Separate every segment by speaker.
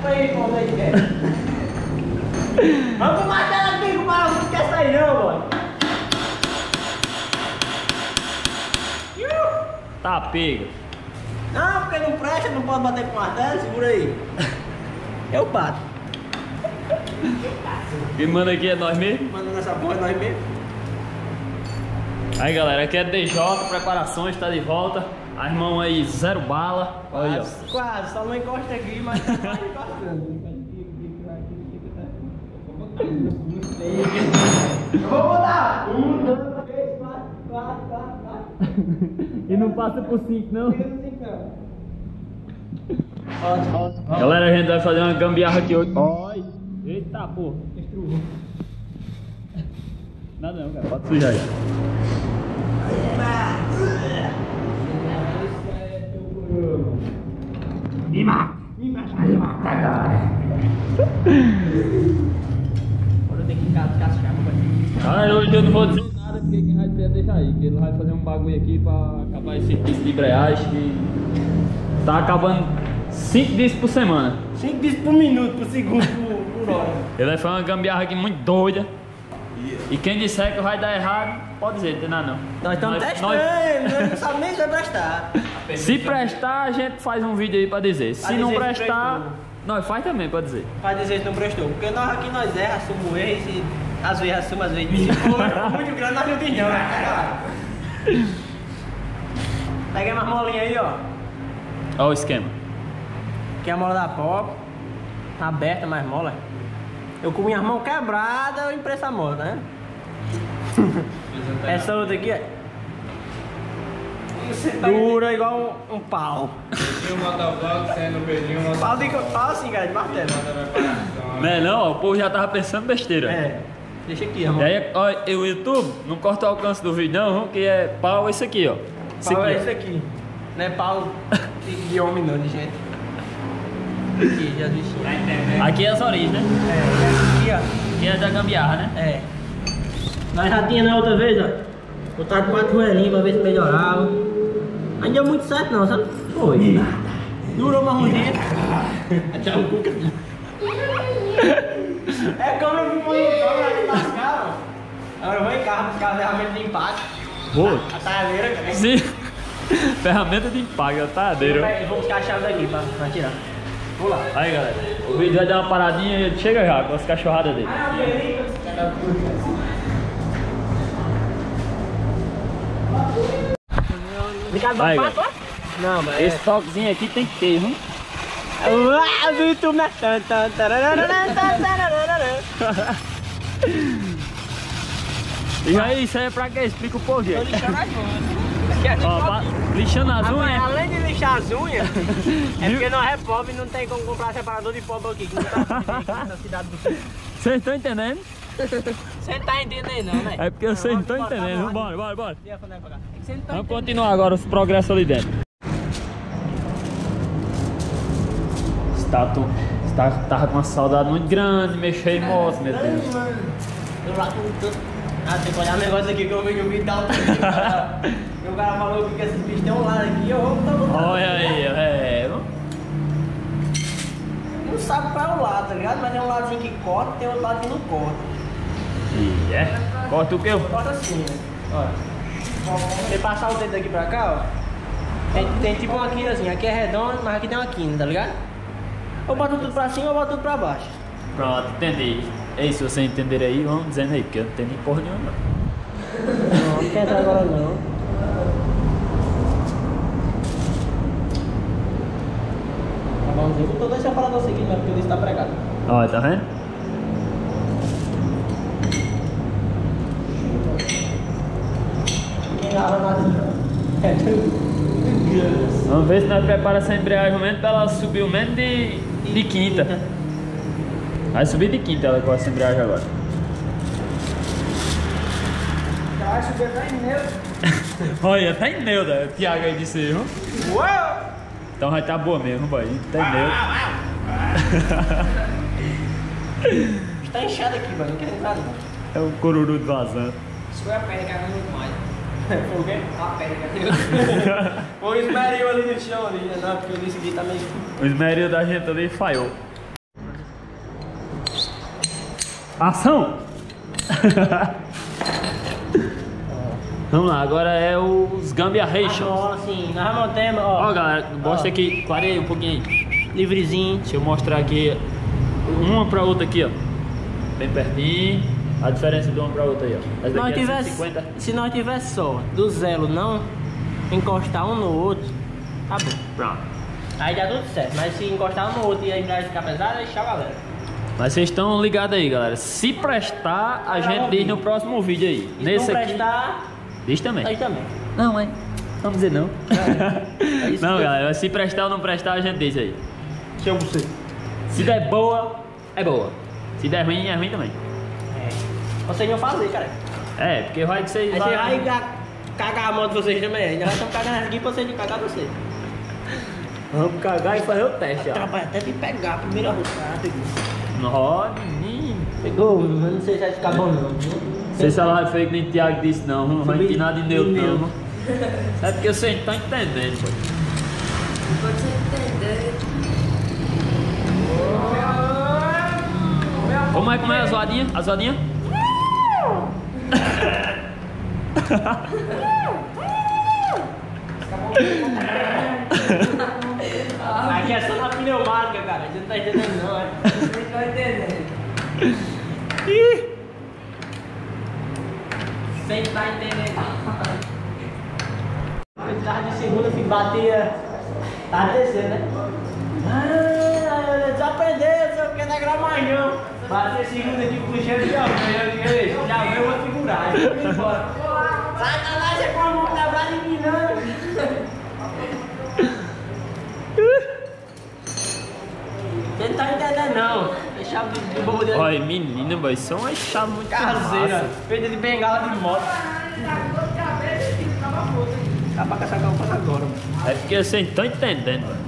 Speaker 1: Aí, como é que é? Vamos pro martelo aqui, compadre. Não quer sair não, mano.
Speaker 2: Tá pega.
Speaker 1: Não, porque não presta, não pode bater com martelo. Segura aí. Eu bato.
Speaker 2: Quem manda aqui é nós mesmo.
Speaker 1: Manda nessa porra, nós mesmo.
Speaker 2: Aí galera, aqui é DJ, preparações, tá de volta. As mãos aí, zero bala. Olha aí, ó.
Speaker 1: Quase, só não encosta aqui, mas tá encostando. Eu vou botar! 1, 2, 3, 4.
Speaker 2: E não passa por 5 não?
Speaker 1: Ótimo.
Speaker 2: Galera, a gente vai fazer uma gambiarra aqui hoje. Oi! Eita porra!
Speaker 1: Estrugou.
Speaker 2: Nada não, cara, pode sujar aí.
Speaker 1: Me mata agora. Agora eu tenho que cascar,
Speaker 2: Cara, hoje eu não vou dizer nada porque quem vai dizer deixa aí. Que ele vai fazer um bagulho aqui pra acabar esse serviço de embreagem que tá acabando 5 dias por semana.
Speaker 1: 5 dias por minuto, por segundo, por hora.
Speaker 2: Ele vai fazer uma gambiarra aqui muito doida. E quem disser que vai dar errado, pode dizer, não tem nada não.
Speaker 1: Nós estamos testando, nós não sabemos nem se vai prestar.
Speaker 2: Se prestar, a gente faz um vídeo aí pra dizer. Se não
Speaker 1: dizer que
Speaker 2: prestar,
Speaker 1: prestou.
Speaker 2: nós faz também pra dizer.
Speaker 1: Vai dizer que não prestou. Porque nós aqui nós erramos, assumimos erro, e se às vezes assumimos, às vezes se for muito grande, nós não tem não, né? Pega mais molinha aí, ó.
Speaker 2: Olha o esquema.
Speaker 1: Aqui é a mola da pop. Tá aberta, mais mola. Eu com minhas mãos quebradas, eu empresto a mola, né? Essa outra aqui é dura igual um pau. Pau assim, cara, de martelo.
Speaker 2: Não é não, o povo já tava pensando besteira.
Speaker 1: É, deixa aqui,
Speaker 2: E
Speaker 1: irmão.
Speaker 2: aí, ó, o YouTube não corta o alcance do vídeo não, que é pau esse aqui, ó.
Speaker 1: Pau é
Speaker 2: ó.
Speaker 1: esse aqui. Não é pau de homem não, de gente. Aqui, já disse.
Speaker 2: Aqui é as origens, né?
Speaker 1: É, aqui,
Speaker 2: Aqui é da gambiarra, né?
Speaker 1: ó. É. Nós já tinha na outra vez, ó. Botaram 4 joelhinhos pra ver se melhorava. Não deu muito certo não, sabe? Foi. Durou mais um dia. Até o cuca. É como eu fui ali lascar, ó. Agora eu vou em casa buscar a ferramenta de impacto.
Speaker 2: Boa.
Speaker 1: A talhadeira, cara.
Speaker 2: Sim. Ferramenta de impacto, a tadeira.
Speaker 1: Eu vou buscar a chave daqui pra tirar. Vou lá.
Speaker 2: Aí galera, o vídeo vai dar uma paradinha e ele chega já com as cachorradas dele. Aí, galera.
Speaker 1: Não, mas
Speaker 2: Esse toquezinho aqui tem que ter, viu?
Speaker 1: do YouTube, né?
Speaker 2: E aí, isso aí é pra quê? Explica o povo,
Speaker 1: Tô
Speaker 2: gente.
Speaker 1: lixando as unhas.
Speaker 2: Ó, lixando as
Speaker 1: Agora,
Speaker 2: unhas.
Speaker 1: além de lixar as unhas, é porque nós é pobre e não tem como comprar separador de pobre aqui, que não tá nessa cidade do sul.
Speaker 2: Vocês estão entendendo?
Speaker 1: Você não tá entendendo não, né?
Speaker 2: É porque vocês não estão entendendo. Bora, bora, bora.
Speaker 1: Você não tá
Speaker 2: Vamos continuar agora os progressos ali dentro. Tava com uma saudade muito grande, mexer em moço, meu Deus.
Speaker 1: Eu lá tem que olhar um negócio aqui que eu vejo o vídeo da outra vez. E o cara falou que esses bichos tem um lado aqui, eu vou botar.
Speaker 2: Olha aí,
Speaker 1: Não sabe qual é o lado, tá ligado? Mas tem um ladozinho que corta e tem outro lado que não corta.
Speaker 2: E é. Corta o que?
Speaker 1: Corta assim, né? Olha. Você passar o dedo aqui pra cá, ó. Tem tipo uma quinazinha. Aqui é redonda, mas aqui tem uma quina, tá ligado? Ou boto tudo pra cima ou boto tudo pra baixo.
Speaker 2: Pronto, entendi. E se você entender aí, vamos dizendo aí, porque eu não entendi porra nenhuma.
Speaker 1: Não quer entrar agora não. Tá bomzinho. Eu tô dois separadores seguindo, mas porque eu disse que tá pregado.
Speaker 2: Olha, tá vendo?
Speaker 1: Quem abre na é tudo.
Speaker 2: Vamos ver se nós preparamos essa embreagem mesmo pra ela subir o menos de quinta. Vai subir de quinta ela com essa embreagem agora.
Speaker 1: Já vai subir até em neutro.
Speaker 2: Olha, tá em neuda, o Thiago aí disse aí, viu?
Speaker 1: Uou!
Speaker 2: Então vai estar boa mesmo, boy. Tá em neuda.
Speaker 1: Está inchado aqui, mano. Não quer entrar não.
Speaker 2: É o coruru vazando.
Speaker 1: Isso foi a pedra que era muito mais. Foi o quê? A pedra que era. Foi o esmeril ali no chão ali. Não, porque eu disse que também.
Speaker 2: O esmeril da gente ali falhou. Ação! Vamos lá, agora é os gambiarration.
Speaker 1: Agora sim, nós montamos, ó.
Speaker 2: Ó, galera, mostra aqui, clareia um pouquinho aí.
Speaker 1: Livrezinho.
Speaker 2: Deixa eu mostrar aqui uma pra outra aqui, ó. Bem pertinho. A diferença de uma pra outra aí, ó. Essa daqui é 150.
Speaker 1: Se nós tivesse só do zero não encostar um no outro, tá bom.
Speaker 2: Pronto.
Speaker 1: Aí dá tudo certo, mas se encostar um no outro e a embreagem ficar pesada, aí tchau, galera.
Speaker 2: Mas vocês estão ligados aí, galera. Se prestar, a gente diz no próximo vídeo aí.
Speaker 1: E
Speaker 2: Nesse
Speaker 1: se não
Speaker 2: aqui,
Speaker 1: prestar,
Speaker 2: diz também.
Speaker 1: aí também.
Speaker 2: Não, é. Vamos dizer não.
Speaker 1: É isso
Speaker 2: Não,
Speaker 1: que eu-
Speaker 2: galera. Se prestar ou não prestar, a gente diz aí.
Speaker 1: Chama você.
Speaker 2: Se der boa, é boa. Se der ruim, é ruim também.
Speaker 1: É. Vocês não fazer, cara.
Speaker 2: É, porque vai que vocês
Speaker 1: Aí você vai cagar a mão de vocês também. Ainda nós estamos cagando aqui pra vocês de cagar você.
Speaker 2: Vamos cagar e fazer o teste, ó.
Speaker 1: Trabalha até de pegar a primeira roçada.
Speaker 2: Ó, menino.
Speaker 1: Pegou, eu não sei se vai ficar bom não.
Speaker 2: Sei se ela foi que nem o Thiago disse, não. Não vai ter nada de neutro, não.
Speaker 1: neutro.
Speaker 2: É porque vocês não estão entendendo, pô.
Speaker 3: Pode você entender.
Speaker 2: Como é a zoadinha? A zoadinha?
Speaker 1: Aqui é só na pneumática, cara. Você não tá entendendo não, é?
Speaker 3: Você vai entender.
Speaker 1: Sem tá entendendo. Eu tava de segunda, fui bater. Tava descendo, né? Ah, desaprendeu, só porque não é gramalhão. Bater segunda aqui puxando, já veio, uma figuragem. Eu fui embora. Sacanagem com a mão da brasa empinando. Você não tá entendendo não. É chave de bobo dele.
Speaker 2: Olha, menina, boy, isso é uma chave muito
Speaker 1: Caseira,
Speaker 2: massa.
Speaker 1: feita de bengala de moto. Dá pra caçar calma agora, mano.
Speaker 2: É porque vocês não estão entendendo, mano.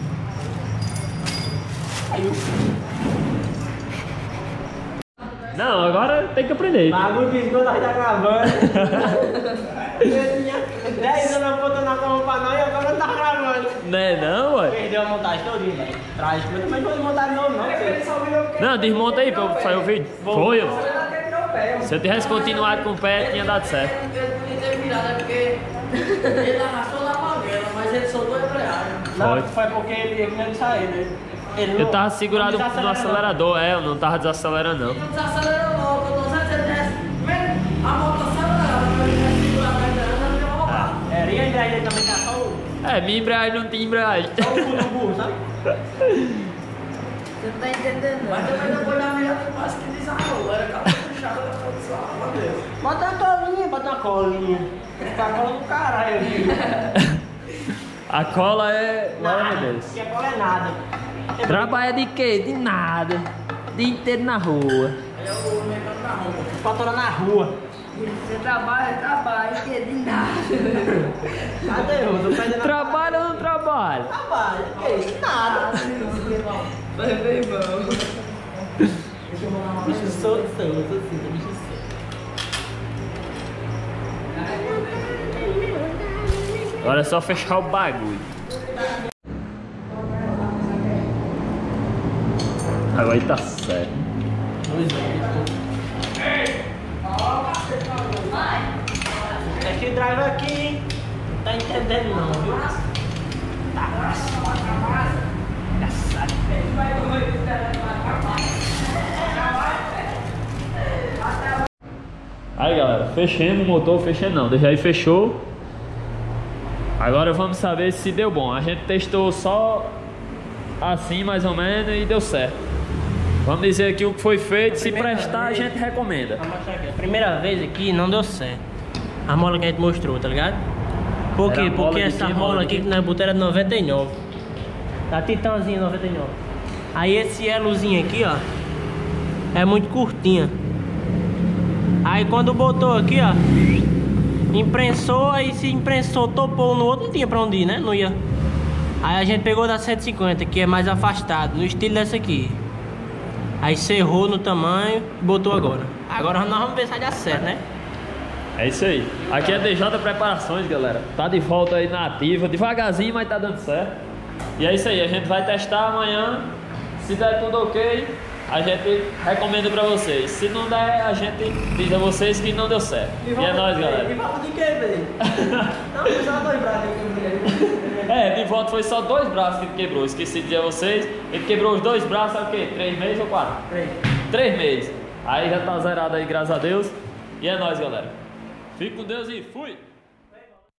Speaker 2: Não, agora tem que aprender.
Speaker 1: Bagulho que quando nós tá gravando. Eu tinha 10 anos apontando na cama pra nós e agora não tá gravando.
Speaker 2: Não é não, ué?
Speaker 1: Perdeu a montagem todinha, velho. Trágico, mas também não pode montar de novo, não. Porque...
Speaker 2: Não, desmonta aí pra eu fazer o vídeo. Foi, ó. Se eu tivesse continuado com o pé, tinha dado certo.
Speaker 3: Ele podia ter virado, é porque ele arrastou na mangueira, mas ele soltou a embreagem.
Speaker 1: Não, foi porque ele não saiu, né? Ele não-
Speaker 2: Eu tava segurado
Speaker 1: não
Speaker 2: no
Speaker 1: desacelera,
Speaker 2: acelerador, eu não tava desacelerando, não.
Speaker 3: Não desacelerou não, que eu tô dizendo que ele tivesse... A moto acelerava, mas ele tivesse segurado a embreagem, não tinha roubado.
Speaker 1: não. É, e a embreagem também tá só o...
Speaker 2: É, minha embreagem não tinha embreagem.
Speaker 1: Só o cu do burro, sabe?
Speaker 3: Você não tá entendendo. Mas também depois da virada eu quase que desarrolou. Era aquela puxada da produção. Meu Deus.
Speaker 1: Bota uma colinha. Fica a cola do caralho ali.
Speaker 2: A cola é... Glória a Deus.
Speaker 1: Porque a cola é nada.
Speaker 2: Trabalha de quê? De nada. Dia inteiro na rua.
Speaker 3: É o mercado da roupa.
Speaker 1: Patora na rua.
Speaker 3: Você trabalha, que de nada.
Speaker 1: Cadê eu? Tô perdendo a...
Speaker 2: Trabalha ou não trabalha?
Speaker 1: Trabalho. Que isso? Nada.
Speaker 3: Vai bem bom.
Speaker 1: Bicho solto, bicho solto.
Speaker 2: Agora é só fechar o bagulho. Agora aí tá certo.
Speaker 1: Esse drive aqui não tá entendendo não, viu? Tá engraçado.
Speaker 2: Aí galera, fechemos o motor, fechei não, deixa aí fechou. Agora vamos saber se deu bom. A gente testou só assim mais ou menos e deu certo. Vamos dizer aqui o que foi feito, se prestar a gente recomenda.
Speaker 1: Vou mostrar aqui. A primeira vez aqui não deu certo. A mola que a gente mostrou, tá ligado? Por
Speaker 2: Era
Speaker 1: quê?
Speaker 2: a mola
Speaker 1: Porque
Speaker 2: de
Speaker 1: essa
Speaker 2: quê?
Speaker 1: mola
Speaker 2: Mola de
Speaker 1: aqui
Speaker 2: quê?
Speaker 1: que nós botamos era de 99. Da Titanzinha 99. Aí esse elozinho aqui, ó, é muito curtinha. Aí quando botou aqui, ó, imprensou, aí se imprensou, topou um no outro, não tinha pra onde ir, né? Não ia. Aí a gente pegou da 150, que é mais afastado, no estilo dessa aqui. Aí cerrou no tamanho e botou agora. Agora nós vamos ver se vai dar certo, né?
Speaker 2: É isso aí. Aqui é DJ Preparações, galera. Tá de volta aí na ativa, devagarzinho, mas tá dando certo. E é isso aí, a gente vai testar amanhã. Se der tudo ok, a gente recomenda pra vocês. Se não der, a gente diz a vocês que não deu certo. E é nóis, galera.
Speaker 1: De volta de quê, velho? Não, foi só 2 braços que
Speaker 2: É, de volta foi só 2 braços que ele quebrou. Esqueci de dizer a vocês. Ele quebrou os 2 braços, sabe o quê? 3 meses ou 4? 3 meses. Aí já tá zerado aí, graças a Deus. E é nóis, galera. Fique com Deus e fui!